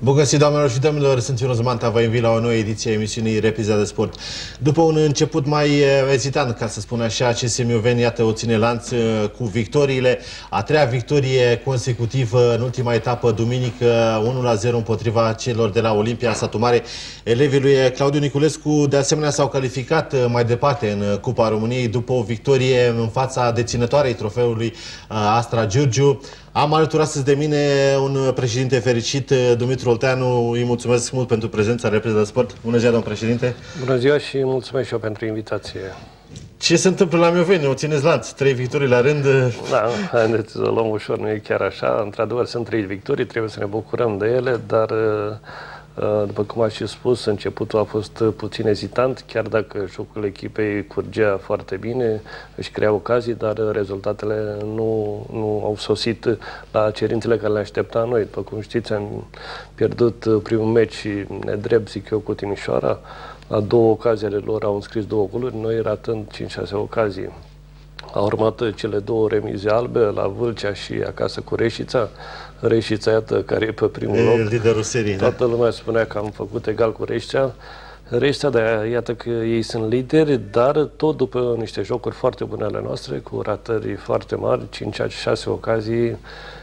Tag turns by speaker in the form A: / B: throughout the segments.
A: Bun găsit, doamnelor și domnilor, sunt Ionuț Manta, vă invit la o nouă ediție a emisiunii Repriza de Sport. După un început mai ezitant, ca să spun așa, CSM Mioveni, iată, o ține lanț cu victoriile. A treia victorie consecutivă în ultima etapă, duminică, 1-0 împotriva celor de la Olimpia Satu Mare. Elevii lui Claudiu Niculescu, de asemenea, s-au calificat mai departe în Cupa României după o victorie în fața deținătoarei trofeului Astra Giurgiu. Am alături astăzi de mine un președinte fericit, Dumitru Olteanu. Îi mulțumesc mult pentru prezența în Repriza de Sport. Bună ziua, domn președinte.
B: Bună ziua și mulțumesc și eu pentru invitație.
A: Ce se întâmplă la Mioveni? O țineți lanț, 3 victorii la rând.
B: Da, haideți să luăm ușor, nu e chiar așa. Într-adevăr, sunt 3 victorii, trebuie să ne bucurăm de ele, dar după cum ați și spus, începutul a fost puțin ezitant, chiar dacă jocul echipei curgea foarte bine, își crea ocazii, dar rezultatele nu au sosit la cerințele care le aștepta noi. După cum știți, am pierdut primul meci nedrept, zic eu, cu Timișoara. La 2 ocazii ale lor au înscris 2 goluri, noi ratând 5-6 ocazii. Au urmat cele 2 remize albe la Vâlcea și acasă cu Reșița. Reșița, iată, care e pe primul loc.
A: Liderul serii,
B: Toată lumea spunea că am făcut egal cu Reșița. Reșița, dar iată că ei sunt lideri, dar tot după niște jocuri foarte bune ale noastre, cu ratări foarte mari, 5-6 ocazii,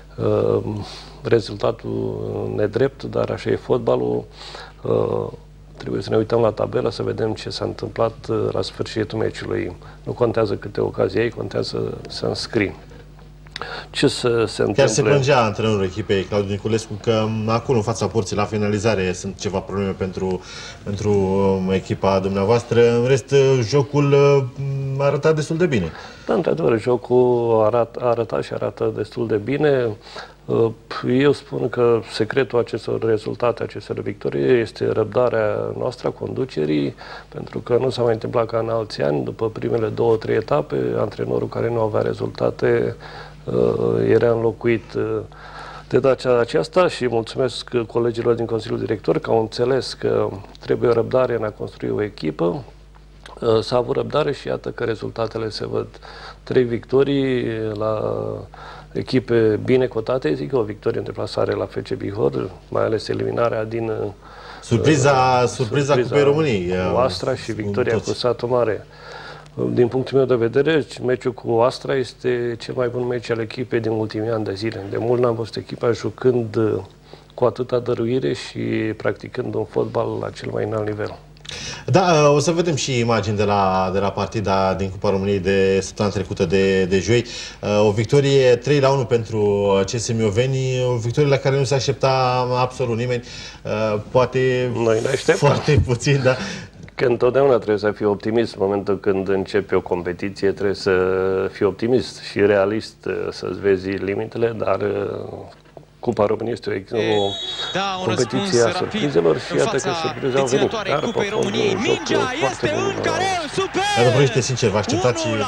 B: rezultatul nedrept, dar așa e fotbalul. Trebuie să ne uităm la tabelă, să vedem ce s-a întâmplat la sfârșitul meciului. Nu contează câte ocazii ai, contează să înscrii. Ce se întâmplă?
A: Chiar se plângea antrenorul echipei, Claudiu Niculescu, că acolo, în fața porții, la finalizare, sunt ceva probleme pentru echipa dumneavoastră. În rest, jocul a arătat destul de bine.
B: Da, într-adevăr, jocul a arătat și arată destul de bine. Eu spun că secretul acestor rezultate, acestor victorii, este răbdarea noastră a conducerii, pentru că nu s-a mai întâmplat ca în alți ani, după primele 2-3 etape, antrenorul care nu avea rezultate era înlocuit de data aceasta și mulțumesc colegilor din Consiliul Director că au înțeles că trebuie răbdare în a construi o echipă. S-a avut răbdare și iată că rezultatele se văd. 3 victorii la echipe bine cotate, zic, o victorie în deplasare la FC Bihor, mai ales eliminarea din
A: surpriza Cupei României.
B: Astra și victoria cu Satu Mare. Din punctul meu de vedere, meciul cu Astra este cel mai bun meci al echipei din ultimii ani de zile. De mult n-am văzut echipa jucând cu atâta dăruire și practicând un fotbal la cel mai înalt nivel.
A: Da, o să vedem și imagini de la partida din Cupa României de săptămâna trecută de joi. O victorie 3-1 pentru CSM Mioveni, o victorie la care nu se aștepta absolut nimeni, poate
B: noi ne așteptam
A: foarte puțin, da.
B: Că întotdeauna trebuie să fii optimist. În momentul când începi o competiție, trebuie să fii optimist și realist, să-ți vezi limitele, dar Cupa României este o competiție a surprizelor și iată că surprize au venit. Dar
C: Cupei României, mingea este în careu, super!
A: Dar domnule, sincer, vă așteptați
C: 1-1!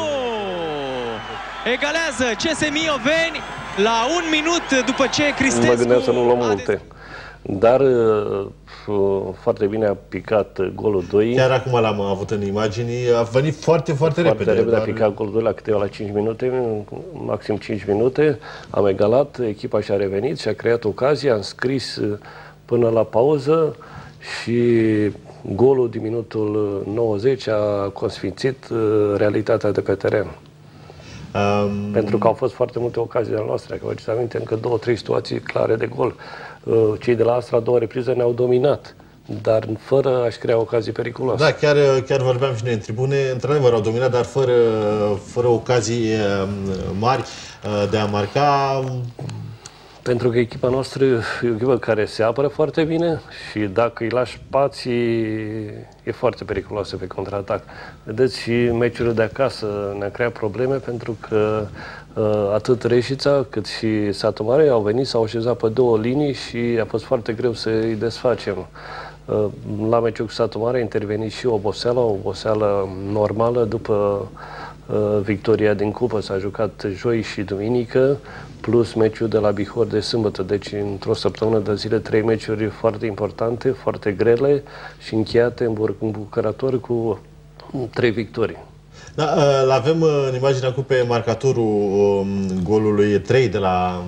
C: Egalează CSM Mioveni la 1 minut după ce Cristescu...
B: Mă gândeam să nu luăm multe. Dar foarte bine a picat golul 2.
A: Chiar acum l-am avut în imagini, a venit foarte repede.
B: Foarte repede a picat golul 2 la câteva, la 5 minute, maxim 5 minute. Am egalat, echipa și-a revenit și a creat ocazia, am scris până la pauză și golul din minutul 90 a consfințit realitatea de pe teren. Pentru că au fost foarte multe ocazii ale noastre, că vă aduceți aminte, încă 2-3 situații clare de gol. Cei de la Astra, 2 reprize, ne-au dominat, dar fără a-și crea ocazii periculoase.
A: Da, chiar vorbeam și noi în tribune, într-adevăr au dominat, dar fără ocazii mari de a marca.
B: Pentru că echipa noastră e o echipă care se apără foarte bine și dacă îi lași spații, e foarte periculoasă pe contraatac. Vedeți, și meciurile de acasă ne-a creat probleme pentru că atât Reșița cât și Satu Mare au venit, s-au așezat pe 2 linii și a fost foarte greu să îi desfacem. La meciul cu Satu Mare a intervenit și o oboseală normală după victoria din cupă. S-a jucat joi și duminică, plus meciul de la Bihor de sâmbătă. Deci, într-o săptămână de zile, 3 meciuri foarte importante, foarte grele și încheiate îmbucurător cu 3 victorii.
A: Da, l-avem în imaginea cu pe marcatorul golului 3 de la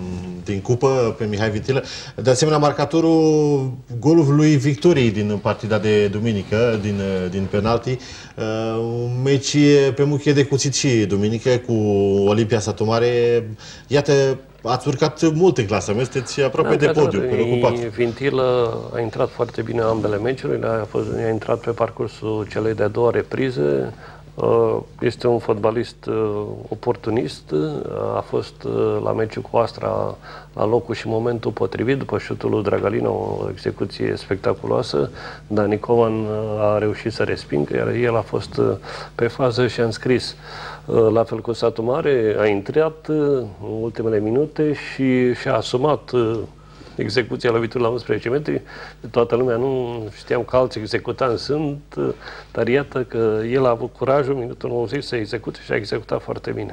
A: din cupă pe Mihai Vintilă. De asemenea, marcatorul golului victoriei din partida de duminică, din penalti. Un meci pe muchie de cuțit și duminică cu Olimpia Satu Mare. Iată, ați urcat mult în clasament, sunteți aproape de podium, pe locul 4.
B: Vintilă a intrat foarte bine ambele meciuri, a intrat pe parcursul celei de-a doua reprize. Este un fotbalist oportunist, a fost la meciul cu Astra la locul și momentul potrivit, după șutul lui Dragalina, o execuție spectaculoasă, dar Nicovan a reușit să respingă, iar el a fost pe fază și a înscris. La fel cu Satu Mare, a intrat în ultimele minute și și-a asumat execuția loviturii la 11 metri. Toată lumea nu știam că alți executanți sunt, dar iată că el a avut curajul, minutul 90, să execute și a executat foarte bine.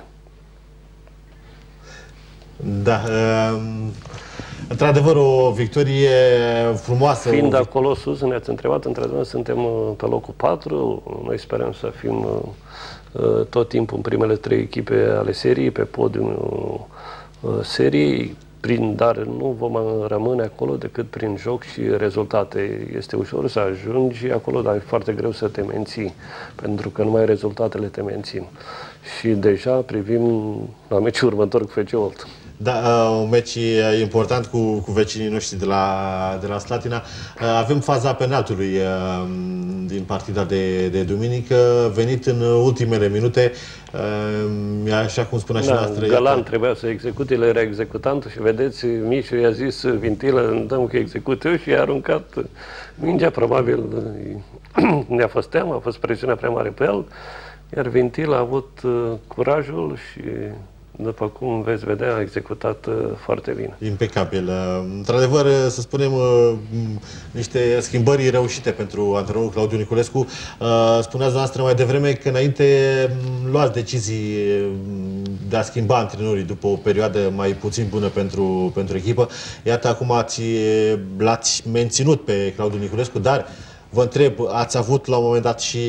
A: Da, într-adevăr o victorie frumoasă.
B: Fiind acolo sus, ne-ați întrebat, într-adevăr suntem pe locul 4, noi sperăm să fim tot timpul în primele 3 echipe ale seriei, pe podiumul seriei, dar nu vom rămâne acolo decât prin joc și rezultate. Este ușor să ajungi acolo, dar e foarte greu să te menții, pentru că numai rezultatele te mențin. Și deja privim la meciul următor cu FC Olt.
A: Da, un meci important cu vecinii noștri de la Slatina. Avem faza penaltului din partida de duminică, venit în ultimele minute, așa cum spunea și noastră.
B: Galan trebuia să execute, el era executant și vedeți, Mișu i-a zis Vintilă, îmi dăm că execut eu și i-a aruncat mingea, probabil ne-a fost teamă, a fost presiunea prea mare pe el, iar Vintilă a avut curajul și, după cum veți vedea, a executat foarte bine.
A: Impecabil. Într-adevăr, să spunem, niște schimbări reușite pentru antrenorul Claudiu Niculescu. Spuneați noastră mai devreme că înainte luați decizii de a schimba antrenorii după o perioadă mai puțin bună pentru echipă. Iată, acum l-ați menținut pe Claudiu Niculescu, dar vă întreb, ați avut la un moment dat și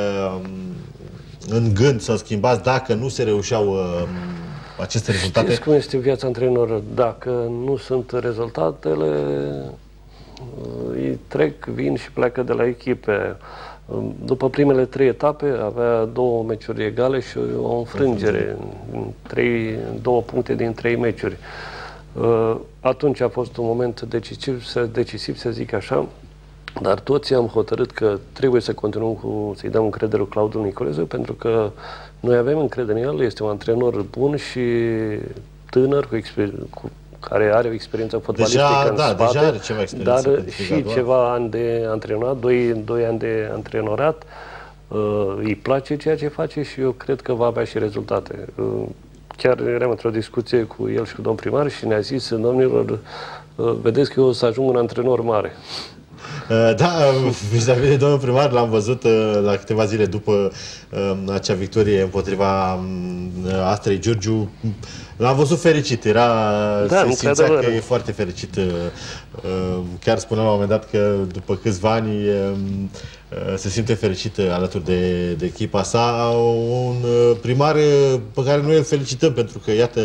A: în gând să schimbați dacă nu se reușeau aceste rezultate?
B: Știți cum este viața antrenoră? Dacă nu sunt rezultatele, îi trec, vin și pleacă de la echipe. După primele 3 etape avea 2 meciuri egale și o înfrângere, 2 puncte din 3 meciuri. Atunci a fost un moment decisiv, să zic așa, dar toți am hotărât că trebuie să continuăm să-i dăm încredere lui Claudiu Niculescu, pentru că noi avem încredere în el, este un antrenor bun și tânăr, care are o experiență fotbalistică în spate,
A: deja are ceva experiență,
B: dar și ceva ani de antrenorat, 2 ani de antrenorat. Îi place ceea ce face și eu cred că va avea și rezultate. Chiar eram într-o discuție cu el și cu domnul primar și ne-a zis, domnilor, vedeți că eu o să ajung un antrenor mare.
A: Da, vis-a-vis de domnul primar, l-am văzut la câteva zile după acea victorie împotriva Astrei Giurgiu. L-am văzut fericit, se simțea că e foarte fericit. Chiar spunea la un moment dat că după câțiva ani se simte fericit alături de echipa sa. Un primar pe care noi îl felicităm, pentru că, iată,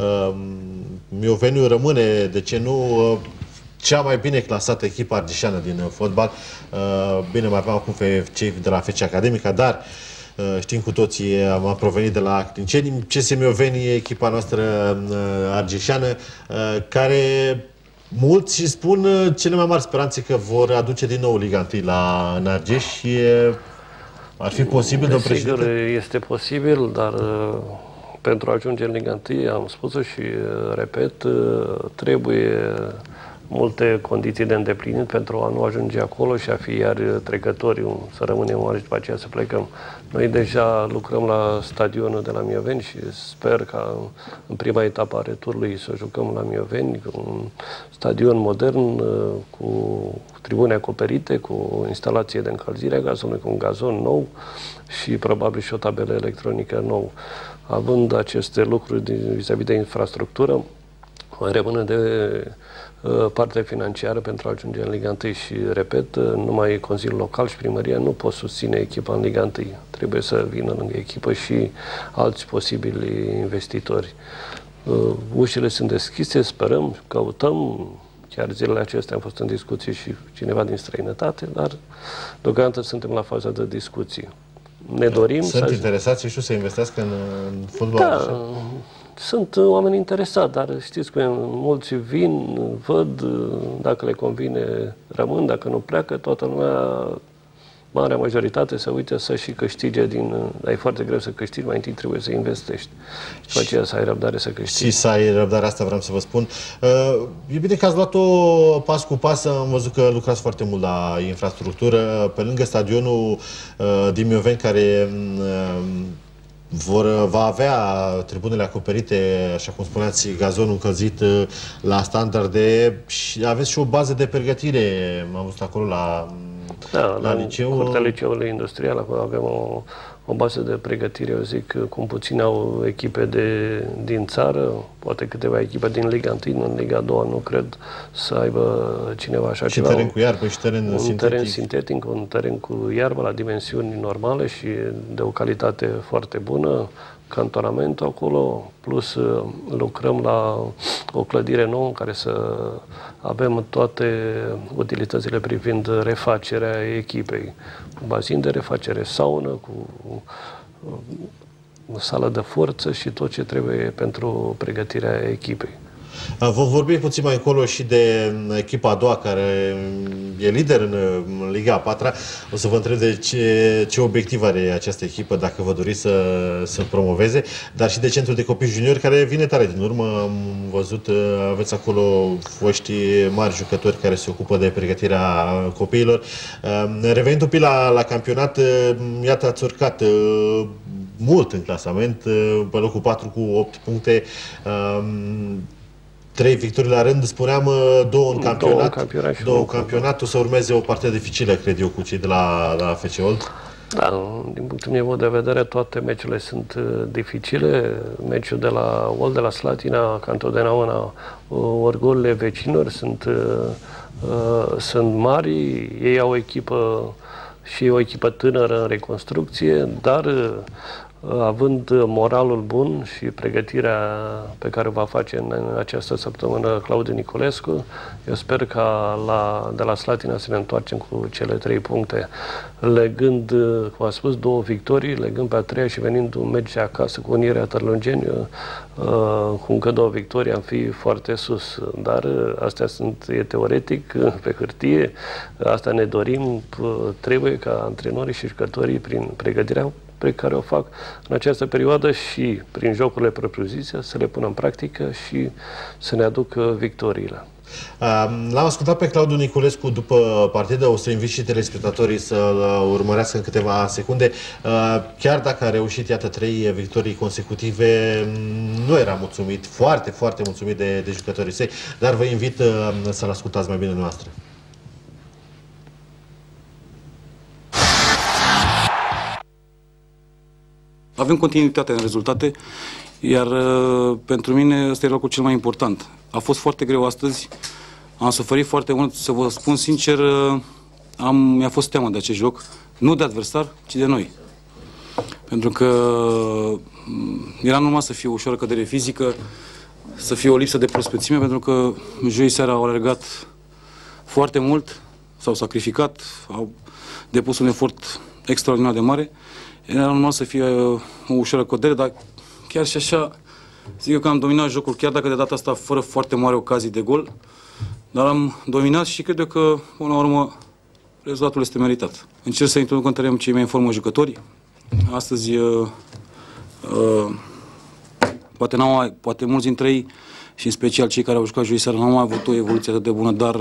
A: Mioveniu rămâne, de ce nu, cea mai bine clasată echipă argeșeană din fotbal. Bine, mai avem acum cei de la FC Academica, dar știm cu toții, am provenit de la Clinceni. CS Mioveni e echipa noastră argeșeană, care mulți spun cele mai mari speranțe că vor aduce din nou Liga 1 în Argeș și ar fi posibil, domnul președinte?
B: Sigur, este posibil, dar pentru a ajunge în Liga 1, am spus-o și repet, trebuie multe condiții de îndeplinit pentru a nu ajunge acolo și a fi iar trecători, să rămânem oare și după aceea să plecăm. Noi deja lucrăm la stadionul de la Mioveni și sper ca în prima etapă a returului să jucăm la Mioveni, cu un stadion modern, cu tribune acoperite, cu instalație de încălzire a gazonului, cu un gazon nou și probabil și o tabelă electronică nouă. Având aceste lucruri vis-a-vis de infrastructură, mai rămâne de partea financiară pentru a ajunge în Liga 1 și, repet, numai Consiliul Local și Primăria nu pot susține echipa în Liga 1. Trebuie să vină lângă echipă și alți posibili investitori. Ușile sunt deschise, sperăm, căutăm. Chiar zilele acestea am fost în discuții și cineva din străinătate, dar deocamdată suntem la faza de discuții. Ne dorim
A: Sunt interesați și să investească în fotbal?
B: Da, sunt oameni interesați, dar știți cum mulți vin, văd, dacă le convine rămân, dacă nu pleacă, toată lumea, marea majoritate, se uită să și câștige din... Dar e foarte greu să câștigi, mai întâi trebuie să investești. Și după aceea să ai răbdare să câștigi.
A: Și să ai răbdare, asta vreau să vă spun. E bine că ați luat-o pas cu pas, am văzut că lucrați foarte mult la infrastructură. Pe lângă stadionul din Mioveni, care va avea tribunele acoperite, așa cum spuneați, gazonul încălzit la standarde, și aveți și o bază de pregătire, m-am văzut acolo la liceu.
B: Curtea Liceului Industrial, acolo avem o bază de pregătire, eu zic, cum puțin au echipe din țară, poate câteva echipe din Liga 1, în Liga 2, nu cred să aibă cineva așa ceva.
A: Și teren cu iarbă și teren sintetic.
B: Un teren sintetic, un teren cu iarbă la dimensiuni normale și de o calitate foarte bună, cantonamentul acolo, plus lucrăm la o clădire nouă în care să avem toate utilitățile privind refacerea echipei. Un bazin de refacere, saună, cu sală de forță și tot ce trebuie pentru pregătirea echipei.
A: Vom vorbi puțin mai încolo și de echipa a doua, care e lider în Liga a 4-a. O să vă întreb de ce obiectiv are această echipă, dacă vă doriți să promoveze, dar și de centrul de copii juniori, care vine tare din urmă. Am văzut, aveți acolo foști mari jucători care se ocupă de pregătirea copiilor. Revenind un pic la campionat, iată, ați urcat mult în clasament, pe locul 4 cu 8 puncte. 3 victorii la rând, spuneam, 2 în campionat. Două în campionat. O să urmeze o parte dificilă, cred eu, cu cei de la FC Old.
B: Da, din punctul meu de vedere, toate meciurile sunt dificile. Meciul de la Old, de la Slatina, ca întotdeauna, orgolile vecinilor sunt mari. Ei au o echipă și o echipă tânără în reconstrucție, dar având moralul bun și pregătirea pe care o va face în această săptămână Claudiu Niculescu, eu sper ca de la Slatina să ne întoarcem cu cele 3 puncte, legând, cum am spus, 2 victorii, legând pe a 3-a și venind un meci acasă cu Unirea Tărlungeni, cu încă 2 victorii am fi foarte sus. Dar astea e teoretic, pe hârtie, asta ne dorim, trebuie ca antrenorii și jucătorii, prin pregătirea pe care o fac în această perioadă și prin jocurile propriu-zise, să le pună în practică și să ne aducă victoriile.
A: L-am ascultat pe Claudiu Niculescu după partidă, o să invit și telespectatorii să-l urmărească în câteva secunde. Chiar dacă a reușit, iată, 3 victorii consecutive, nu era mulțumit, foarte, foarte mulțumit de jucătorii săi, dar vă invit să-l ascultați mai bine noastră.
D: Avem continuitate în rezultate, iar pentru mine ăsta e locul cel mai important. A fost foarte greu astăzi, am suferit foarte mult, să vă spun sincer, mi-a fost teamă de acest joc, nu de adversar, ci de noi. Pentru că era normal să fie o ușoară cădere fizică, să fie o lipsă de prospețime, pentru că joi seara au alergat foarte mult, s-au sacrificat, au depus un efort extraordinar de mare. Era normal să fie o ușoară cădere, dar chiar și așa, zic eu că am dominat jocul, chiar dacă de data asta fără foarte mare ocazii de gol, dar am dominat și cred eu că, până la urmă, rezultatul este meritat. Încerc să introduc în teren cei mai în formă jucători. Astăzi, poate mulți dintre ei, și în special cei care au jucat joi seara, n-au mai avut o evoluție atât de bună, dar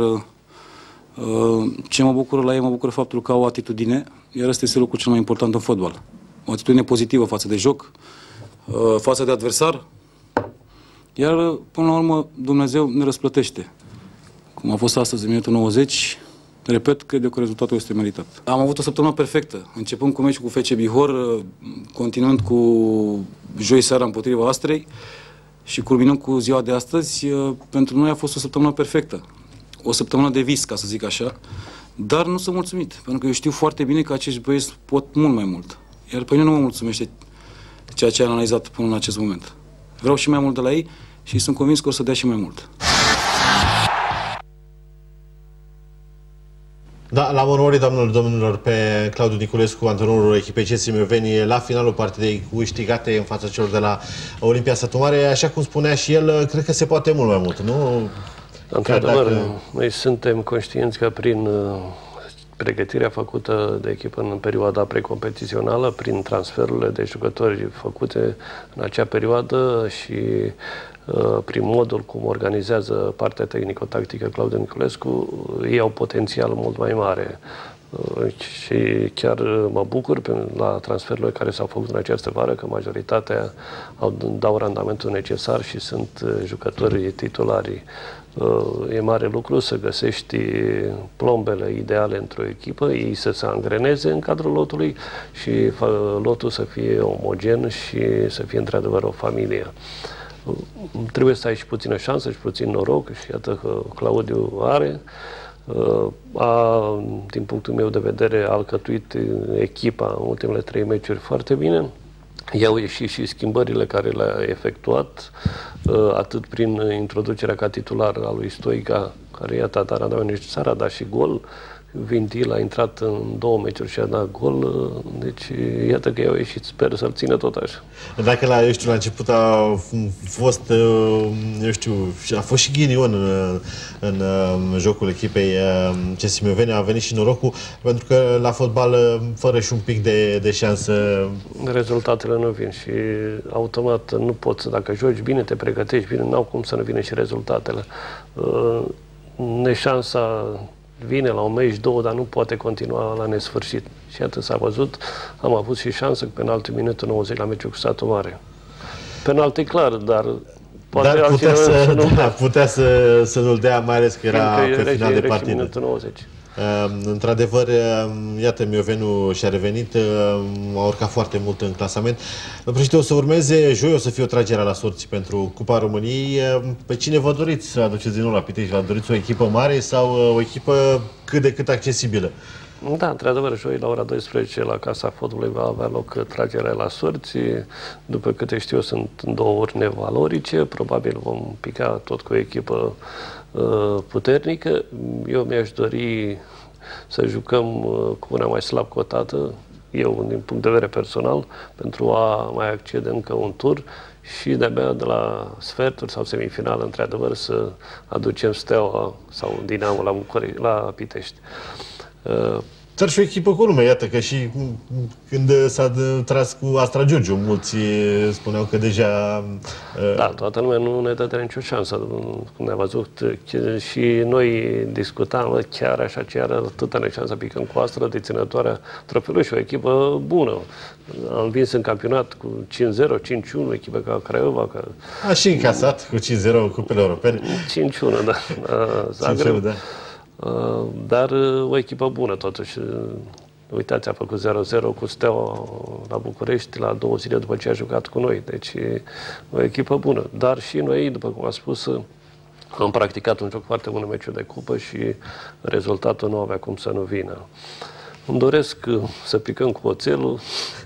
D: ce mă bucură la ei, mă bucură faptul că au o atitudine, iar ăsta este lucrul cel mai important în fotbal. O atitudine pozitivă față de joc, față de adversar, iar până la urmă Dumnezeu ne răsplătește. Cum a fost astăzi în minutul 90, repet, cred eu că rezultatul este meritat. Am avut o săptămână perfectă, începând cu meciul cu FC Bihor, continuând cu joi seara împotriva Astrei și culminând cu ziua de astăzi. Pentru noi a fost o săptămână perfectă. O săptămână de vis, ca să zic așa, dar nu sunt mulțumit, pentru că eu știu foarte bine că acești băieți pot mult mai mult. Iar pe mine nu mă mulțumește ceea ce am analizat până în acest moment. Vreau și mai mult de la ei și sunt convins că o să dea și mai mult.
A: Da, l-am urmărit, doamnelor, domnilor, pe Claudiu Niculescu, antrenorul echipei CS Mioveni, la finalul partidei câștigate în fața celor de la Olimpia Satu Mare. Așa cum spunea și el, cred că se poate mult mai mult, nu?
B: Într-adevăr, noi suntem conștienți că prin pregătirea făcută de echipă în perioada precompetițională, prin transferurile de jucători făcute în acea perioadă și prin modul cum organizează partea tehnico-tactică Claudiu Niculescu, ei au potențial mult mai mare. Și chiar mă bucur la transferurile care s-au făcut în această vară, că majoritatea dau randamentul necesar și sunt jucători titulari. E mare lucru să găsești plombele ideale într-o echipă, ei să se angreneze în cadrul lotului și lotul să fie omogen și să fie într-adevăr o familie. Trebuie să ai și puțină șansă și puțin noroc și iată că Claudiu are. Din punctul meu de vedere, a alcătuit echipa în ultimele 3 meciuri foarte bine. I-au ieșit și schimbările care le-a efectuat, atât prin introducerea ca titular a lui Stoica, care iată a dat randament necesar, a dat și gol. Vintil a intrat în 2 meciuri și a dat gol, deci iată că i-au ieșit, sper să-l țină tot așa.
A: Dacă la început a fost, a fost și ghinion în jocul echipei CS Mioveni, a venit și norocul, pentru că la fotbal, fără și un pic de șansă...
B: Rezultatele nu vin și automat nu poți, dacă joci bine, te pregătești bine, n-au cum să nu vină și rezultatele. Neșansa vine la un meci, 2, dar nu poate continua la nesfârșit. Și atât s-a văzut. Am avut și șansă cu penalti minutul 90 la meciul cu Satu Mare. Penalti clar, dar poate
A: putea să nu-l dea, mai ales că era pe final de partidă.
B: Minutul 90.
A: Într-adevăr, iată, Miovenu și-a revenit, a urcat foarte mult în clasament. Președinte, o să urmeze joi, o să fie o tragere la sorți pentru Cupa României. Pe cine vă doriți să aduceți din nou la Pitești? Vă doriți o echipă mare sau o echipă cât de cât accesibilă?
B: Da, într-adevăr, joi la ora 12 la Casa Fotbalului va avea loc tragerea la sorți. După câte știu, sunt 2 urne valorice. Probabil vom pica tot cu o echipă puternică. Eu mi-aș dori să jucăm cu una mai slab cotată, eu din punct de vedere personal, pentru a mai accede încă un tur și de-abia de la sferturi sau semifinală, într-adevăr, să aducem Steaua sau Dinamo la Pitești.
A: Dar și o echipă cu nume, iată că și când s-a tras cu Astra Giurgiu, mulți spuneau că deja...
B: Da, toată lumea nu ne dă nicio șansă, cum ne-a văzut. Și noi discutam, chiar așa, chiar atâta neșansă picăm cu Astra, deținătoarea trofeului și o echipă bună. Am vins în campionat cu 5-0, 5-1, echipă ca Craiova.
A: A și încasat cu 5-0 cupele europene.
B: 5-1, da. Zagreb. 5-1, da. Dar o echipă bună totuși. Uitați, a făcut 0-0 cu Steaua la București la 2 zile după ce a jucat cu noi. Deci o echipă bună. Dar și noi, după cum am spus, am practicat un joc foarte bun în meciul de cupă și rezultatul nu avea cum să nu vină. Îmi doresc să picăm cu Oțelul,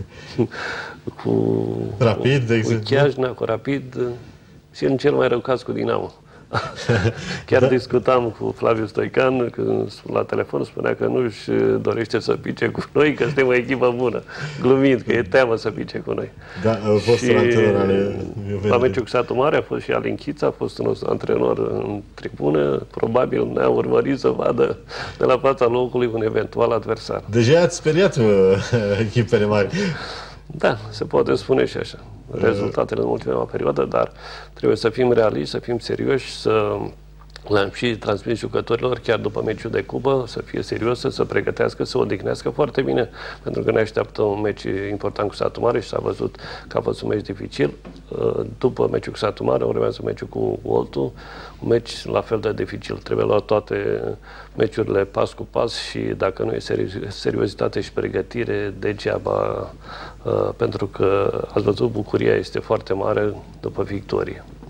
B: cu
A: Rapid,
B: cu Chiajna, cu Rapid și în cel mai rău caz cu Dinamo. Chiar discutam cu Flaviu Stoican, când la telefon spunea că nu își dorește să pice cu noi, că suntem o echipă bună. Glumind, că e teamă să pice cu noi.
A: Da, a fost un antrenor ale
B: la meciul cu Satu Mare a fost și Alin Chița, a fost un antrenor în tribună. Probabil ne-a urmărit să vadă de la fața locului un eventual adversar.
A: Deja ați speriat echipele mari.
B: Da, se poate spune și așa. Rezultatele în ultima perioadă, dar trebuie să fim realiști, să fim serioși, să le-am și transmis jucătorilor, chiar după meciul de cupă, să fie serios, să se pregătească, să odihnească foarte bine, pentru că ne așteaptă un meci important cu Satu Mare și s-a văzut că a fost un meci dificil. După meciul cu Satu Mare urmează meciul cu Oltu, un meci la fel de dificil. Trebuie luat toate meciurile pas cu pas și dacă nu e seriozitate și pregătire, degeaba, pentru că ați văzut, bucuria este foarte mare după victorie.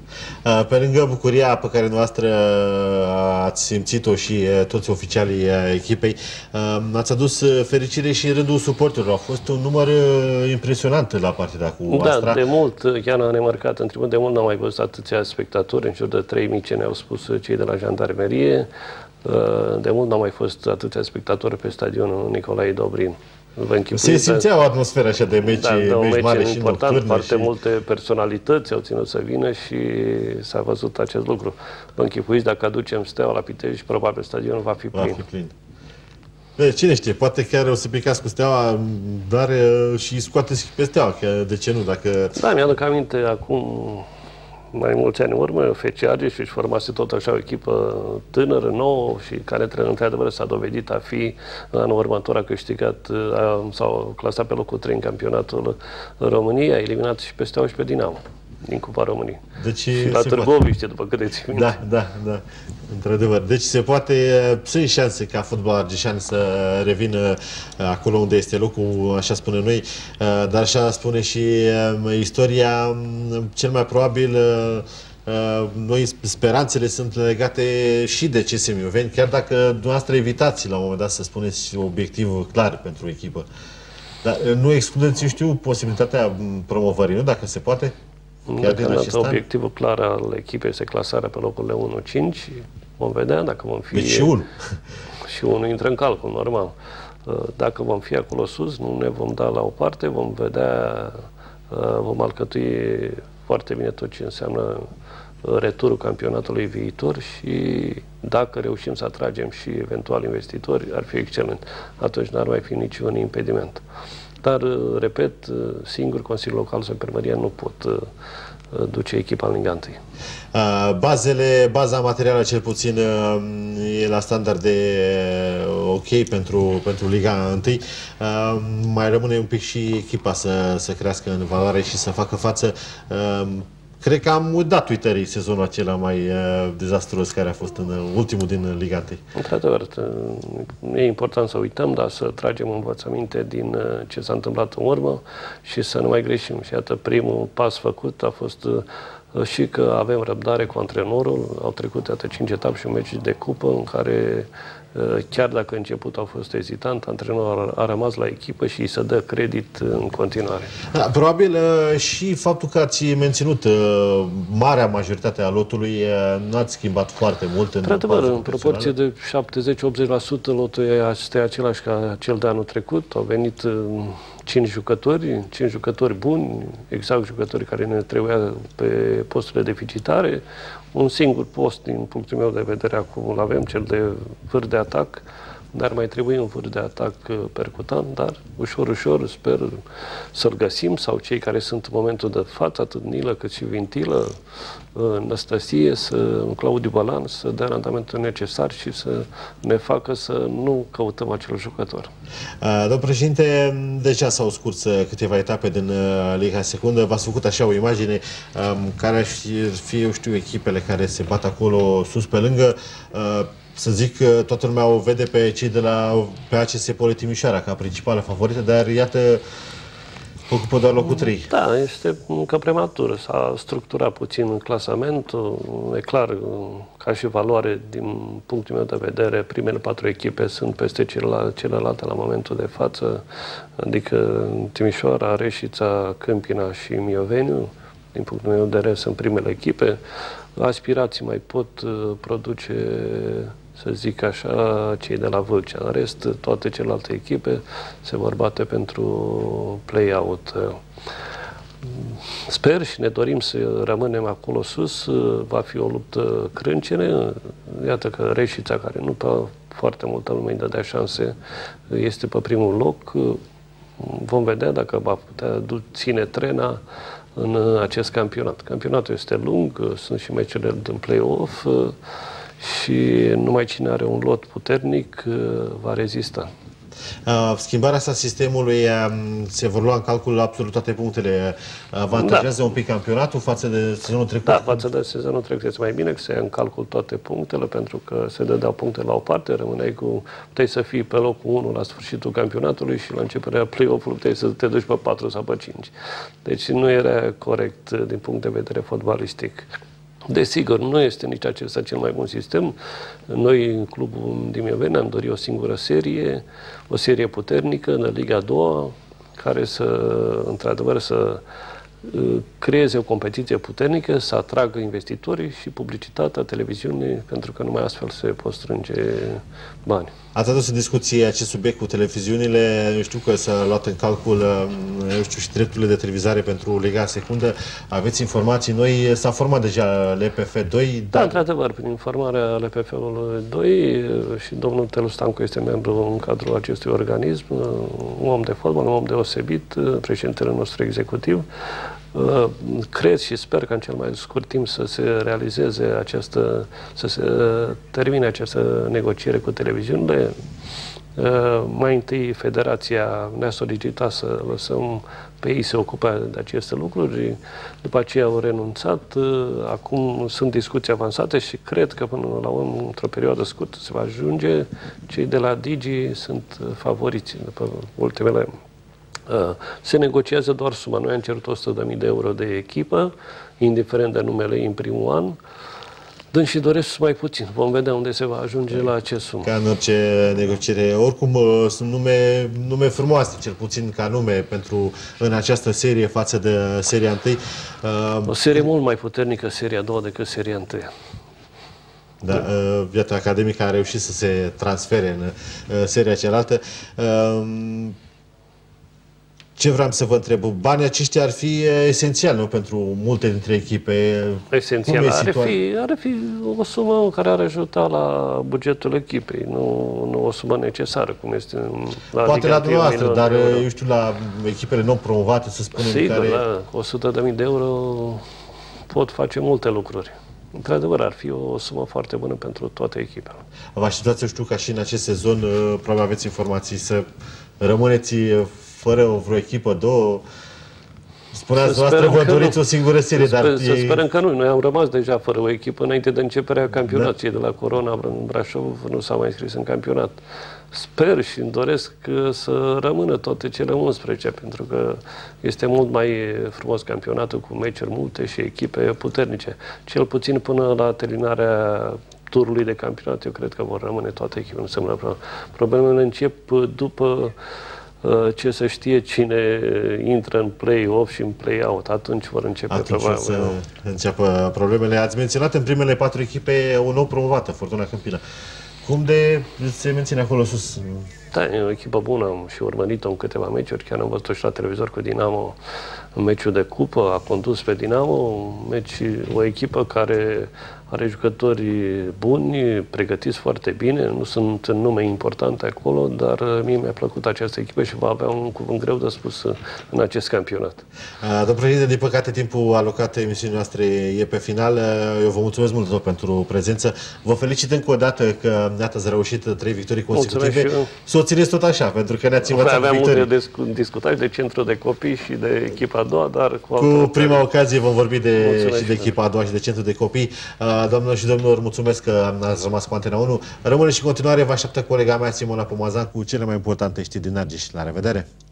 A: Pe lângă bucuria pe care noastră ați simțit-o și toți oficialii echipei, ați adus fericire și în rândul suporterilor. A fost un număr impresionant la partida cu Astra.
B: Da, de mult, chiar am remarcat, în tribun, de mult n-am mai văzut atâția spectatori, în jur de 3000 ce ne-au spus cei de la jandarmerie. De mult n-au mai fost atâția spectatori pe stadionul Nicolae Dobrin.
A: Se simțea o atmosferă așa de meci, meci mare și
B: important,
A: nocturne.
B: Foarte multe personalități au ținut să vină și s-a văzut acest lucru. Vă închipuiți, dacă aducem Steaua la Pitești, probabil stadionul va fi plin.
A: Cine știe, poate chiar o să picați cu Steaua, dar și scoateți pe Steaua, că de ce nu? Dacă...
B: Da, mi-aduc aminte acum mai mulți ani în urmă, FC Argeș își formase tot așa o echipă tânără, nouă și care într-adevăr s-a dovedit a fi în anul următor a câștigat sau clasat pe locul 3 în campionatul României, a eliminat și pe Steaua și pe Dinamo din Cupa României.
A: Deci
B: și la Târgoviște, după câte ți minte.
A: Da, într-adevăr. Deci se poate, sunt șanse ca fotbal argeșan să revină acolo unde este locul, așa spune noi, dar așa spune și istoria. Cel mai probabil noi speranțele sunt legate și de CSM Mioveni, chiar dacă dumneavoastră evitați la un moment dat să spuneți obiectiv clar pentru echipă. Dar nu excludeți, știu, posibilitatea promovării, nu? Dacă se poate?
B: Obiectivul clar al echipei este clasarea pe locurile 1-5. Vom vedea dacă vom fi...
A: Deci și unul.
B: Și unul intră în calcul, normal. Dacă vom fi acolo sus, nu ne vom da la o parte, vom vedea, vom alcătui foarte bine tot ce înseamnă returul campionatului viitor și dacă reușim să atragem și eventual investitori, ar fi excelent. Atunci n-ar mai fi niciun impediment. Dar, repet, singur Consiliul Local sau Primăria nu pot duce echipa în Liga 1.
A: Baza materială cel puțin e la standarde ok pentru Liga 1. Mai rămâne un pic și echipa să crească în valoare și să facă față. Cred că am dat uitării sezonul acela mai dezastruos care a fost în ultimul din Liga 1.
B: Într-adevăr, e important să uităm, dar să tragem învățăminte din ce s-a întâmplat în urmă și să nu mai greșim. Și iată, primul pas făcut a fost și că avem răbdare cu antrenorul. Au trecut, iată, 5 etape și un meci de cupă în care, chiar dacă început au fost ezitant, antrenorul a rămas la echipă și îi se dă credit în continuare.
A: Da, probabil și faptul că ați menținut marea majoritate a lotului, nu ați schimbat foarte mult.
B: Într-adevăr, în proporție de 70-80% lotul este același ca cel de anul trecut. Au venit 5 jucători buni, exact jucători care ne trebuia pe posturile deficitare. Un singur post, din punctul meu de vedere, acum îl avem, cel de vârf de atac, dar mai trebuie un vârf de atac percutant, dar ușor, ușor sper să-l găsim, sau cei care sunt în momentul de față, atât Nilă cât și Vintilă, Năstăsie, Claudiu Balan, să dea randamentul necesar și să ne facă să nu căutăm acel jucător.
A: Domnul președinte, deja s-au scurs câteva etape din Liga Secundă. V-ați făcut așa o imagine care ar fi, eu știu, echipele care se bat acolo sus pe lângă. Să zic că toată lumea o vede pe cei de la PACS Poli Timișoara ca principală favorită, dar iată, ocupă doar locul 3.
B: Da, este încă prematur. S-a structurat puțin clasamentul. E clar, ca și valoare, din punctul meu de vedere, primele 4 echipe sunt peste celelalte la momentul de față, adică Timișoara, Reșița, Câmpina și Mioveniu. Din punctul meu de vedere, sunt primele echipe. Aspirații mai pot produce, să zic așa, cei de la Vâlcea. În rest, toate celelalte echipe se vor bate pentru play-out. Sper și ne dorim să rămânem acolo sus. Va fi o luptă crâncene. Iată că Reșița, care nu pe foarte multă lume îi dădea șanse, este pe primul loc. Vom vedea dacă va putea ține trena în acest campionat. Campionatul este lung, sunt și meciurile din play-off și numai cine are un lot puternic va rezista.
A: Schimbarea asta sistemului, se vor lua în calcul absolut toate punctele. Avantajează un pic campionatul față de sezonul trecut?
B: Da, față de sezonul trecut este mai bine că se ia în calcul toate punctele, pentru că se dădeau puncte la o parte, puteai să fii pe locul 1 la sfârșitul campionatului și la începerea play-off-ului puteai să te duci pe 4 sau pe 5. Deci nu era corect din punct de vedere fotbalistic. Desigur, nu este nici acesta cel mai bun sistem. Noi, în clubul Dimioveni, am dorit o singură serie, o serie puternică de Liga a doua, care într-adevăr, să creeze o competiție puternică, să atragă investitorii și publicitatea, televiziunii, pentru că numai astfel se pot strânge bani.
A: Ați adus în discuție acest subiect cu televiziunile. Eu știu că s-a luat în calcul, eu știu, și drepturile de televizare pentru Liga Secundă. Aveți informații noi? S-a format deja LPF2?
B: Da, într-adevăr, prin informarea LPF-ului 2 și domnul Telu Stancu este membru în cadrul acestui organism, un om de fotbal, un om deosebit, președintele nostru executiv. Cred și sper că în cel mai scurt timp să se realizeze să se termine această negociere cu televiziunile. Mai întâi Federația ne-a solicitat să lăsăm pe ei să ocupe de aceste lucruri, după aceea au renunțat. Acum sunt discuții avansate și cred că până la urmă, într-o perioadă scurtă, se va ajunge. Cei de la Digi sunt favoriți după ultimele. Se negociază doar suma. Noi am cerut 100.000 de euro de echipă, indiferent de numele ei în primul an. Dând și doresc mai puțin. Vom vedea unde se va ajunge la acest sum.
A: Ca în orice negociere. Oricum, sunt nume frumoase, cel puțin ca nume, în această serie față de seria 1.
B: O serie mult mai puternică, seria 2, decât seria 1.
A: Da, iată, Academica a reușit să se transfere în seria cealaltă. Ce vreau să vă întreb? Banii aceștia ar fi esențiali, nu? Pentru multe dintre echipe.
B: Esențial. Ar fi o sumă care ar ajuta la bugetul echipei, nu o sumă necesară, cum este la
A: poate
B: Liga
A: la dumneavoastră, dar eu știu, la echipele non-promovate, să spunem.
B: Sigur,
A: care...
B: da, cu 100.000 de euro pot face multe lucruri. Într-adevăr, ar fi o sumă foarte bună pentru toate echipele.
A: Vă așteptați, eu știu, ca și în acest sezon, probabil aveți informații, să rămâneți fără vreo echipă, două. Spuneați dumneavoastră, vă doriți o singură serie, dar...
B: Să sperăm că nu. Noi am rămas deja fără o echipă înainte de începerea campionatului. De la Corona, în Brașov, nu s-a mai înscris în campionat. Sper și îmi doresc să rămână toate cele 11, pentru că este mult mai frumos campionatul, cu meciuri multe și echipe puternice. Cel puțin până la terminarea turului de campionat, eu cred că vor rămâne toate echipele. Problemele încep după ce să știe cine intră în play-off și în play-out. Atunci vor începe
A: probabil să înceapă problemele. Ați menționat în primele 4 echipe o nou promovată, Fortuna Câmpina. Cum de se menține acolo sus?
B: Da, e o echipă bună, am și urmărit-o în câteva meciuri, chiar am văzut-o și la televizor cu Dinamo în meciul de cupă, a condus pe Dinamo, o echipă care are jucători buni, pregătiți foarte bine, nu sunt nume importante acolo, dar mie mi-a plăcut această echipă și va avea un cuvânt greu de spus în acest campionat.
A: Domnul președinte, din păcate timpul alocat emisiunii noastre e pe final. Eu vă mulțumesc mult tot pentru prezență. Vă felicit încă o dată că ați reușit 3 victorii consecutive. Să o țineți tot așa, pentru că ne-ați învățat victorii.
B: Aveam multe discutat de centru de copii și de echipa a doua, dar
A: cu prima ocazie vom vorbi și de echipa a doua și de centru de copii. Doamnelor și domnilor, mulțumesc că ați rămas cu Antena 1. Rămâne și în continuare, vă așteaptă colega mea Simona Pomazan cu cele mai importante știri din Argeș. La revedere!